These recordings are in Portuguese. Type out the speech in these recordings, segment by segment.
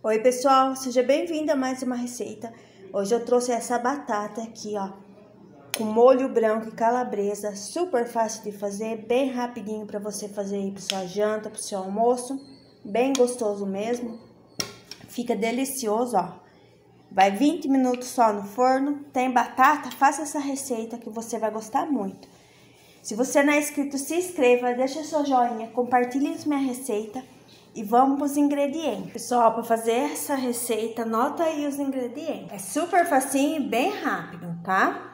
Oi pessoal, seja bem-vindo a mais uma receita. Hoje eu trouxe essa batata aqui, ó, com molho branco e calabresa, super fácil de fazer, bem rapidinho para você fazer aí para sua janta, para o seu almoço, bem gostoso mesmo, fica delicioso, ó. Vai 20 minutos só no forno, tem batata, faça essa receita que você vai gostar muito. Se você não é inscrito, se inscreva, deixa seu joinha, compartilhe minha receita. E vamos para os ingredientes. Pessoal, para fazer essa receita, anota aí os ingredientes. É super facinho e bem rápido, tá?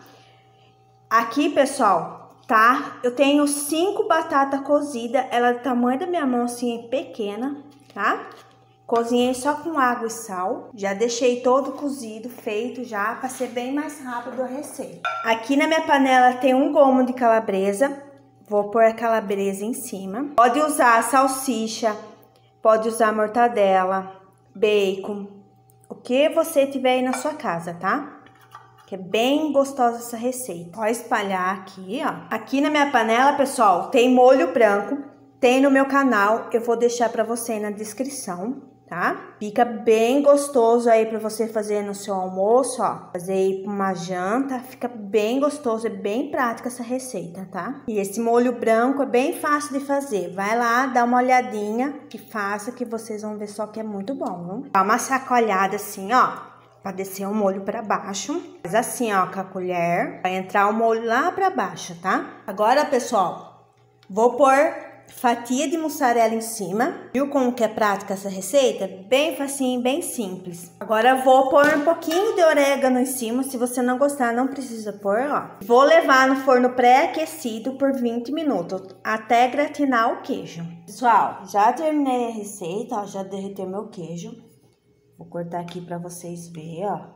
Aqui, pessoal, tá? Eu tenho 5 batatas cozidas. Ela é do tamanho da minha mão, assim, pequena, tá? Cozinhei só com água e sal. Já deixei todo cozido, feito já, para ser bem mais rápido a receita. Aqui na minha panela tem um gomo de calabresa. Vou pôr a calabresa em cima. Pode usar salsicha. Pode usar mortadela, bacon, o que você tiver aí na sua casa, tá? Que é bem gostosa essa receita. Pode espalhar aqui, ó. Aqui na minha panela, pessoal, tem molho branco, tem no meu canal, eu vou deixar pra você aí na descrição, tá? Fica bem gostoso aí pra você fazer no seu almoço, ó. Fazer aí pra uma janta, fica bem gostoso, é bem prática essa receita, tá? E esse molho branco é bem fácil de fazer. Vai lá, dá uma olhadinha e faça que vocês vão ver só que é muito bom, viu? Dá uma sacolhada assim, ó, pra descer o molho pra baixo. Faz assim, ó, com a colher, vai entrar o molho lá pra baixo, tá? Agora, pessoal, vou pôr fatia de mussarela em cima. Viu como que é prática essa receita? Bem facinho, bem simples. Agora vou pôr um pouquinho de orégano em cima. Se você não gostar, não precisa pôr, ó. Vou levar no forno pré-aquecido por 20 minutos, até gratinar o queijo. Pessoal, já terminei a receita, ó, já derreteu meu queijo. Vou cortar aqui pra vocês verem, ó.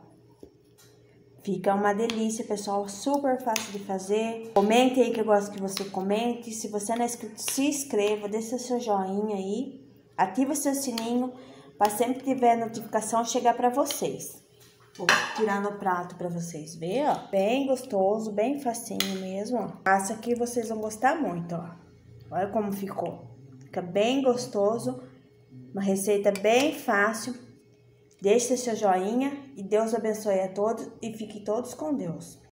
Fica uma delícia, pessoal, super fácil de fazer. Comente aí que eu gosto que você comente. Se você não é inscrito, se inscreva, deixa seu joinha aí. Ativa seu sininho para sempre que tiver notificação chegar para vocês. Vou tirar no prato para vocês verem, ó. Bem gostoso, bem facinho mesmo, ó. Faça que vocês vão gostar muito, ó. Olha como ficou. Fica bem gostoso. Uma receita bem fácil. Deixe seu joinha e Deus abençoe a todos e fiquem todos com Deus.